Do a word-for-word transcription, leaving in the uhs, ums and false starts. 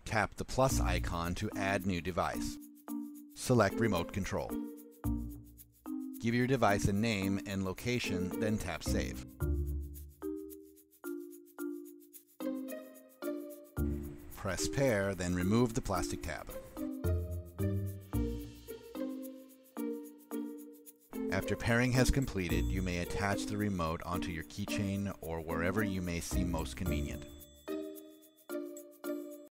Tap the plus icon to add new device. Select Remote Control. Give your device a name and location, then tap Save. Press Pair, then remove the plastic tab. After pairing has completed, you may attach the remote onto your keychain or wherever you may see most convenient.